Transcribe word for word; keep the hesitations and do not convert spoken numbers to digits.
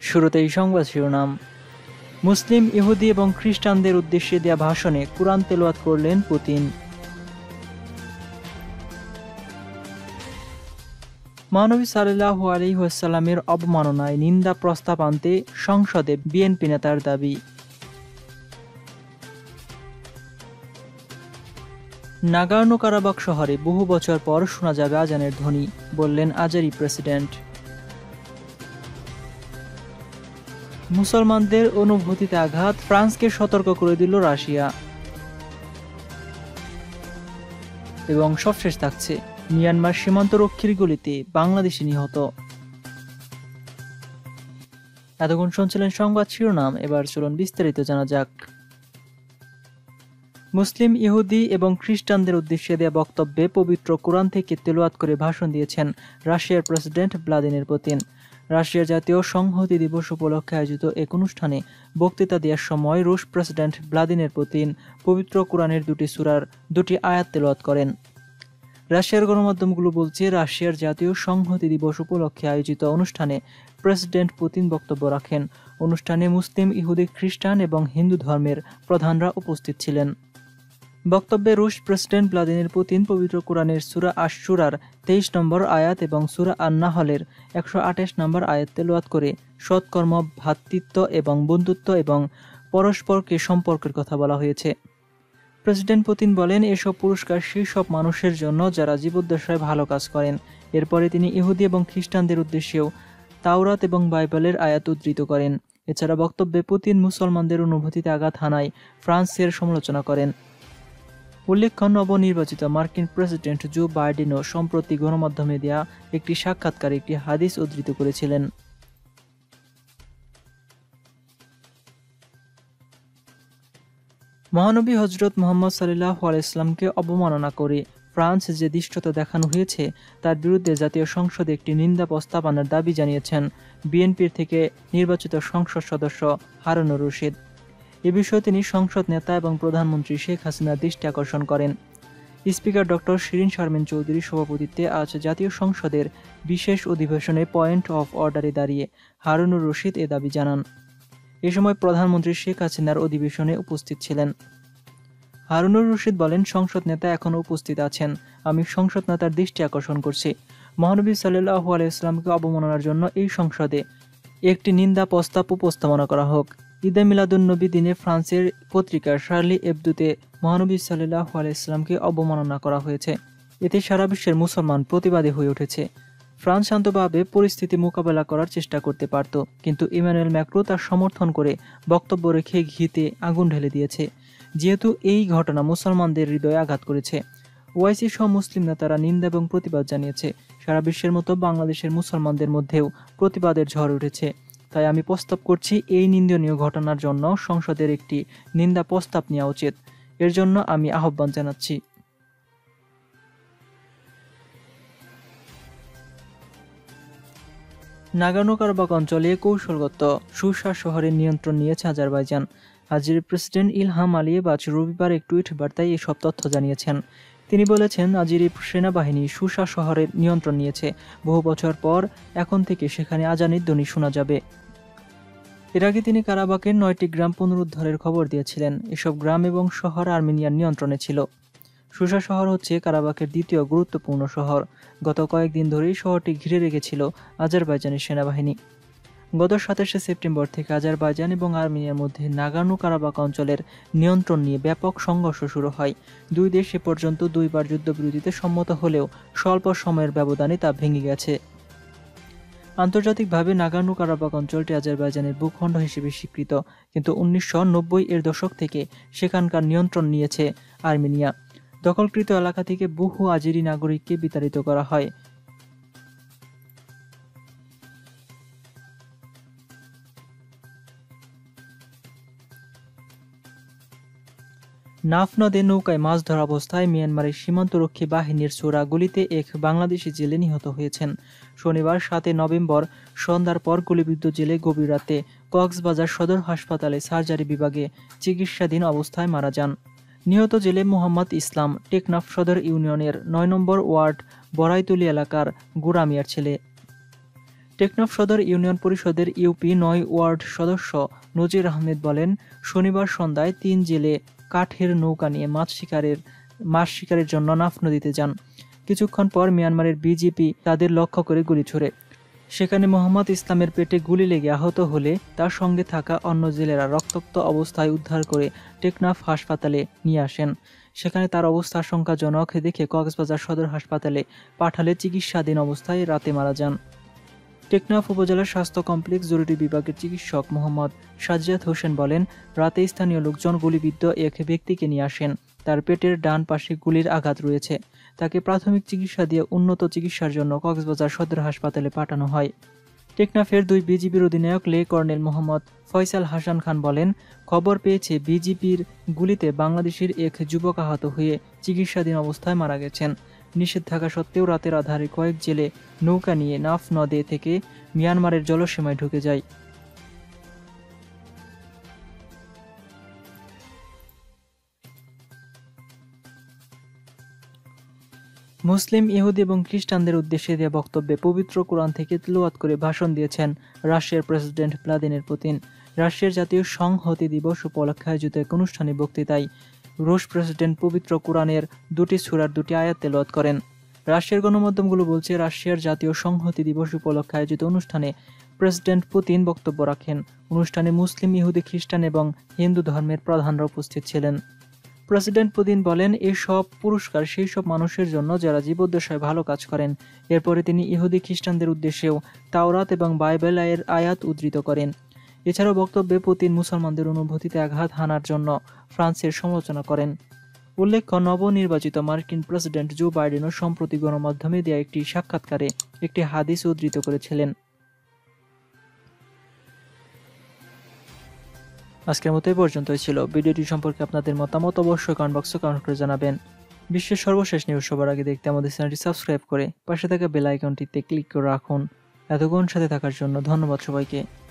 শুরুতেই সংবাদ শিরোনাম। মুসলিম, ইহুদি এবং খ্রিস্টানদের উদ্দেশ্যে দেয়া ভাষণে কুরআন তেলাওয়াত করলেন পুতিন। মহানবী সাল্লাল্লাহু আলাইহি ওয়াসাল্লামের অবমাননায় নিন্দা প্রস্তাব আনতে সংসদে বিএনপি নেতার দাবি। নাগোর্নো কারাবাখ শহরে বহু বছর পর শোনা যাবে আজানের ধ্বনি, বললেন আজারি প্রেসিডেন্ট। মুসলমানদের অনুভূতিতে আঘাত, ফ্রান্সকে সতর্ক করে দিল রাশিয়া। এবং সবশেষ থাকছে, মিয়ানমার সীমান্তরক্ষীর গুলিতে বাংলাদেশি নিহত। এতক্ষণ শুনছিলেন সংবাদ শিরোনাম, এবার চলুন বিস্তারিত জানা যাক। মুসলিম, ইহুদি এবং খ্রিস্টানদের উদ্দেশ্যে দেয়া বক্তব্যে পবিত্র কোরআন থেকে তেলাওয়াত করে ভাষণ দিয়েছেন রাশিয়ার প্রেসিডেন্ট ভ্লাদিমির পুতিন। রাশিয়ার জাতীয় সংহতি দিবস উপলক্ষে আয়োজিত এক অনুষ্ঠানে বক্তৃতা দেওয়ার সময় রুশ প্রেসিডেন্ট ভ্লাদিমির পুতিন পবিত্র কোরআনের দুটি সূরার দুটি আয়াত তেলাওয়াত করেন। রাশিয়ার গণমাধ্যমগুলো বলছে, রাশিয়ার জাতীয় সংহতি দিবস উপলক্ষে আয়োজিত অনুষ্ঠানে প্রেসিডেন্ট পুতিন বক্তব্য রাখেন। অনুষ্ঠানে মুসলিম, ইহুদি, খ্রিস্টান এবং হিন্দু ধর্মের প্রধানরা উপস্থিত ছিলেন। বক্তব্যে রুশ প্রেসিডেন্ট ভ্লাদিমির পুতিন পবিত্র কোরআনের সূরা আশ-শুরার তেইশ নম্বর আয়াত এবং সূরা আন-নাহলের একশো আঠাশ নম্বর আয়াত তেলাওয়াত করে সৎকর্ম, ভ্রাতৃত্ব এবং বন্ধুত্ব এবং পরস্পরকে সম্পর্কের কথা বলা হয়েছে। প্রেসিডেন্ট পুতিন বলেন, এসব পুরস্কার সেই সব মানুষের জন্য যারা জীবদ্দশায় ভালো কাজ করেন। এরপরে তিনি ইহুদি এবং খ্রিস্টানদের উদ্দেশ্যেও তাওরাত এবং বাইবেলের আয়াত উদ্ধৃত করেন। এছাড়া বক্তব্যে পুতিন মুসলমানদের অনুভূতিতে আঘাত হানায় ফ্রান্সের সমালোচনা করেন। উল্লেখ্য, নবনির্বাচিত মার্কিন প্রেসিডেন্ট জো বাইডেনও সম্প্রতি গণমাধ্যমে দেয়া একটি সাক্ষাৎকারে একটি হাদিস উদ্ধৃত করেছিলেন। মহানবী হযরত মুহাম্মদ সাল্লাল্লাহু আলাইহি ওয়াসাল্লামকে অবমাননা করে ফ্রান্স যে ধৃষ্টতা দেখানো হয়েছে তার বিরুদ্ধে জাতীয় সংসদে একটি নিন্দা প্রস্তাব আনার দাবি জানিয়েছেন বিএনপির থেকে নির্বাচিত সংসদ সদস্য হারুনুর রশিদ। এ বিষয়ে তিনি সংসদ নেতা এবং প্রধানমন্ত্রী শেখ হাসিনার দৃষ্টি আকর্ষণ করেন। স্পিকার ডক্টর শিরিন শারমিন চৌধুরীর সভাপতিত্বে আজ জাতীয় সংসদের বিশেষ অধিবেশনে পয়েন্ট অফ অর্ডারে দাঁড়িয়ে হারুনুর রশিদ এ দাবি জানান। এ সময় প্রধানমন্ত্রী শেখ হাসিনার অধিবেশনে উপস্থিত ছিলেন। হারুনুর রশিদ বলেন, সংসদ নেতা এখনও উপস্থিত আছেন। আমি সংসদ নেতার দৃষ্টি আকর্ষণ করছি, মহানবী সাল্লাল্লাহু আলাইহি ওয়াসাল্লামকে অবমাননার জন্য এই সংসদে একটি নিন্দা প্রস্তাব উপস্থাপনা করা হোক। ঈদে মিলাদুন্নবী দিনে ফ্রান্সের পত্রিকা শার্লি এবদোতে মহানবী সাল্লাল্লাহু আলাইহি ওয়াসাল্লামকে অবমাননা করা হয়েছে। এতে সারা বিশ্বের মুসলমান প্রতিবাদী হয়ে উঠেছে। ফ্রান্স শান্তভাবে পরিস্থিতি মোকাবেলা করার চেষ্টা করতে পারত, কিন্তু ইমানুয়েল ম্যাক্রো তার সমর্থন করে বক্তব্য রেখে ঘিতে আগুন ঢেলে দিয়েছে। যেহেতু এই ঘটনা মুসলমানদের হৃদয়ে আঘাত করেছে, ওআইসি সহ মুসলিম নেতারা নিন্দা এবং প্রতিবাদ জানিয়েছে। সারা বিশ্বের মতো বাংলাদেশের মুসলমানদের মধ্যেও প্রতিবাদের ঝড় উঠেছে। তাই আমি প্রস্তাব করছি, এই নিন্দনীয় ঘটনার জন্য সংসদের একটি নিন্দা প্রস্তাব নেওয়া উচিত। এর জন্য আমি আহ্বান জানাচ্ছি। নাগোর্নো কারাবাখ অঞ্চলে কৌশলগত সুসা শহরের নিয়ন্ত্রণ নিয়েছে Azerbaijan. Azeri president Ilham Aliyev আজ রবিবার এক টুইট বার্তায় এসব তথ্য জানিয়েছেন। তিনি বলেছেন, আজারি সেনাবাহিনী সুসা শহরের নিয়ন্ত্রণ নিয়েছে। বহু বছর পর এখন থেকে সেখানে আজানের ধ্বনি শোনা যাবে। এর আগে তিনি কারাবাখের নয়টি গ্রাম পুনরুদ্ধারের খবর দিয়েছিলেন। এসব গ্রাম এবং শহর আর্মেনিয়ার নিয়ন্ত্রণে ছিল। সুসা শহর হচ্ছে কারাবাখের দ্বিতীয় গুরুত্বপূর্ণ শহর। গত কয়েকদিন ধরেই শহরটি ঘিরে রেখেছিল আজারবাইজানের সেনাবাহিনী। গত সাতাশে সেপ্টেম্বর থেকে আজারবাইজান এবং আর্মেনিয়ার মধ্যে নাগোর্নো কারাবাখ অঞ্চলের নিয়ন্ত্রণ নিয়ে ব্যাপক সংঘর্ষ শুরু হয়। দুই দেশ এ পর্যন্ত দুইবার যুদ্ধবিরতিতে সম্মত হলেও স্বল্প সময়ের ব্যবধানে তা ভেঙে গেছে। আন্তর্জাতিকভাবে নাগোর্নো কারাবাখ অঞ্চলটি আজারবাইজানের ভূখণ্ড হিসেবে স্বীকৃত, কিন্তু উনিশশো নব্বই এর দশক থেকে সেখানকার নিয়ন্ত্রণ নিয়েছে আর্মেনিয়া। দখলকৃত এলাকা থেকে বহু আজেরি নাগরিককে বিতাড়িত করা হয়। নাফ নদে নৌকায় মাছ ধরা অবস্থায় মিয়ানমারের সীমান্তরক্ষী বাহিনীর ছোড়া গুলিতে এক বাংলাদেশি জেলে নিহত হয়েছেন। শনিবার সাতই নভেম্বর সন্ধ্যার পর গুলিবিদ্ধ জেলে গভীর রাতে কক্সবাজার সদর হাসপাতালে সার্জারি বিভাগে চিকিৎসাধীন অবস্থায় মারা যান। নিহত জেলে মোহাম্মদ ইসলাম টেকনাফ সদর ইউনিয়নের নয় নম্বর ওয়ার্ড বড়াইতলী এলাকার গোড়ামিয়ার ছেলে। টেকনাফ সদর ইউনিয়ন পরিষদের ইউপি নয় ওয়ার্ড সদস্য নজির আহমেদ বলেন, শনিবার সন্ধ্যায় তিন জেলে কাঠের নৌকা নিয়ে মাছ শিকারের মাছ শিকারের জন্য নাফ নদীতে যান। কিছুক্ষণ পর মিয়ানমারের বিজিপি তাদের লক্ষ্য করে গুলি ছোড়ে। সেখানে মোহাম্মদ ইসলামের পেটে গুলি লেগে আহত হলে তার সঙ্গে থাকা অন্য জেলেরা রক্তাক্ত অবস্থায় উদ্ধার করে টেকনাফ হাসপাতালে নিয়ে আসেন। সেখানে তার অবস্থা আশঙ্কাজনক দেখে কক্সবাজার সদর হাসপাতালে পাঠালে চিকিৎসাধীন অবস্থায় রাতে মারা যান। টেকনাফ উপজেলার স্বাস্থ্য কমপ্লেক্স জরুরি বিভাগের চিকিৎসক মোহাম্মদ সাজ্জাদ হোসেন বলেন, রাতে স্থানীয় লোকজন গুলিবিদ্ধ এক ব্যক্তিকে নিয়ে আসেন। তার পেটের ডান পাশে গুলির আঘাত রয়েছে। তাকে প্রাথমিক চিকিৎসা দিয়ে উন্নত চিকিৎসার জন্য কক্সবাজার সদর হাসপাতালে পাঠানো হয়। টেকনাফের দুই বিজিবির অধিনায়ক লে কর্নেল মোহাম্মদ ফয়সাল হাসান খান বলেন, খবর পেয়েছে বিজিবির গুলিতে বাংলাদেশের এক যুবক আহত হয়ে চিকিৎসাধীন অবস্থায় মারা গেছেন। নিষেধ থাকা সত্ত্বেও রাতের আধারে কয়েক জেলে নৌকা নিয়ে নাফ নদে থেকে মিয়ানমারের জলসীমায় ঢুকে যায়। মুসলিম, ইহুদি এবং খ্রিস্টানদের উদ্দেশ্যে দেওয়া বক্তব্যে পবিত্র কোরআন থেকে তিলাওয়াত করে ভাষণ দিয়েছেন রাশিয়ার প্রেসিডেন্ট ভ্লাদিমির পুতিন। রাশিয়ার জাতীয় সংহতি দিবস উপলক্ষে আয়োজিত এক অনুষ্ঠানে বক্তৃতায় রুশ প্রেসিডেন্ট পবিত্র কোরআনের দুটি সূরার দুটি আয়াত তেলাওয়াত করেন। রাশিয়ার গণমাধ্যমগুলো বলছে, রাশিয়ার জাতীয় সংহতি দিবস উপলক্ষে আয়োজিত অনুষ্ঠানে প্রেসিডেন্ট পুতিন বক্তব্য রাখেন। অনুষ্ঠানে মুসলিম, ইহুদি, খ্রিস্টান এবং হিন্দু ধর্মের প্রধানরা উপস্থিত ছিলেন। প্রেসিডেন্ট পুতিন বলেন, এসব পুরস্কার সেই সব মানুষের জন্য যারা জীবদ্দশায় ভালো কাজ করেন। এরপরে তিনি ইহুদি খ্রিস্টানদের উদ্দেশ্যেও তাওরাত এবং বাইবেল এর আয়াত উদ্ধৃত করেন। এছাড়াও বক্তব্যে পুতিন মুসলমানদের অনুভূতিতে আঘাত হানার জন্য ফ্রান্সের সমালোচনা করেন। উল্লেখ্য, নবনির্বাচিত মার্কিন প্রেসিডেন্ট জো বাইডেনও সম্প্রতি গণমাধ্যমে দেয়া একটি সাক্ষাৎকারে একটি হাদিস উদ্ধৃত করেছিলেন। আজকের মতো এই পর্যন্তই ছিল। ভিডিওটি সম্পর্কে আপনাদের মতামত অবশ্যই কমেন্ট বক্সে কমেন্ট করে জানাবেন। বিশ্বের সর্বশেষ নিউজ সবার আগে দেখতে আমাদের চ্যানেলটি সাবস্ক্রাইব করে পাশে থাকা বেল আইকনটিতে ক্লিক করে রাখুন। এতক্ষণ সাথে থাকার জন্য ধন্যবাদ সবাইকে।